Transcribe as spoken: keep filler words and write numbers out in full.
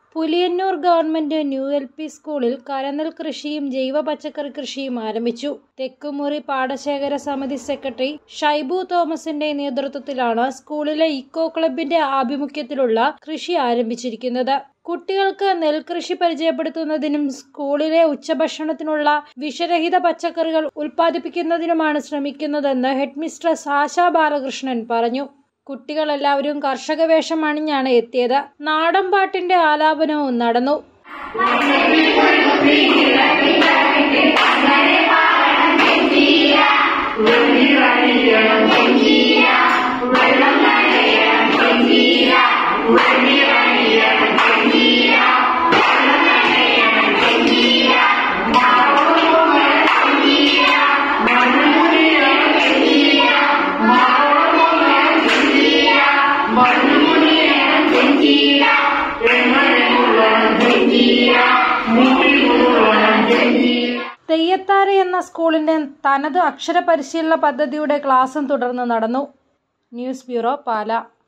Puliyannur government new L P സ്കൂളിൽ കരനെൽ കൃഷിയും ജൈവ പച്ചക്കറി കൃഷിയും ആരംഭിച്ചു. തെക്കുമുറി പാടശേഖര സമിതി സെക്രട്ടറി ഷൈബു തോമസിന്റെ നേതൃത്വത്തിലാണ് സ്കൂളിലെ ഇക്കോ ക്ലബിന്റെ ആഭിമുഖ്യത്തിലുള്ള കൃഷി ആരംഭിച്ചിരിക്കുന്നത്. കുട്ടികൾക്ക് നെൽകൃഷി പരിചയപ്പെടുത്തുന്നതിനും സ്കൂളിലെ ഉച്ചഭക്ഷണത്തിനുള്ള വിഷരഹിത പച്ചക്കറികൾ ഉൽപ്പാദിപ്പിക്കുന്നതിനുമാണ് ശ്രമിക്കുന്നതെന്ന് ഹെഡ്മിസ്ട്രസ് ആശാ ബാലകൃഷ്ണൻ പറഞ്ഞു. കുട്ടികളെല്ലാവരും കർഷക വേഷം അണിഞ്ഞാണ് എത്തിയത്. നാടൻപാട്ടിന്റെ ആലാപനവും നടന്നു. തെയ്യത്താര എന്ന സ്കൂളിന്റെ തനത് അക്ഷര പരിശീലന പദ്ധതിയുടെ ക്ലാസും തുടർന്ന് നടന്നു. ന്യൂസ് ബ്യൂറോ, പാല.